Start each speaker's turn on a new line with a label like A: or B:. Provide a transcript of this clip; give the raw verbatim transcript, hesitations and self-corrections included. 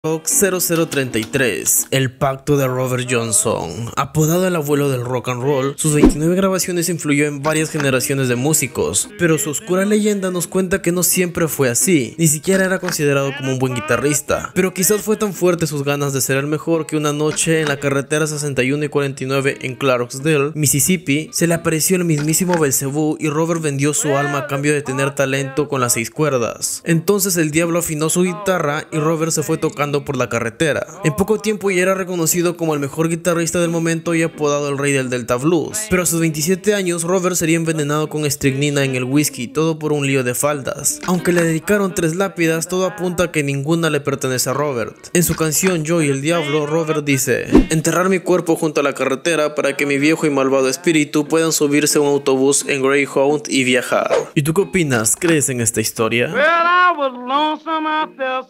A: cero cero treinta y tres, el pacto de Robert Johnson. Apodado el abuelo del rock and roll, sus veintinueve grabaciones influyó en varias generaciones de músicos, pero su oscura leyenda nos cuenta que no siempre fue así, ni siquiera era considerado como un buen guitarrista, pero quizás fue tan fuerte sus ganas de ser el mejor que una noche en la carretera sesenta y uno y cuarenta y nueve en Clarksdale, Mississippi, se le apareció el mismísimo Belcebú y Robert vendió su alma a cambio de tener talento con las seis cuerdas. Entonces el diablo afinó su guitarra y Robert se fue tocando por la carretera. En poco tiempo ya era reconocido como el mejor guitarrista del momento y apodado el rey del Delta Blues, pero a sus veintisiete años Robert sería envenenado con estricnina en el whisky, todo por un lío de faldas. Aunque le dedicaron tres lápidas, todo apunta a que ninguna le pertenece a Robert. En su canción Yo y el Diablo, Robert dice: enterrar mi cuerpo junto a la carretera para que mi viejo y malvado espíritu puedan subirse a un autobús en Greyhound y viajar. ¿Y tú qué opinas? ¿Crees en esta historia?
B: Well, I was lonesome out there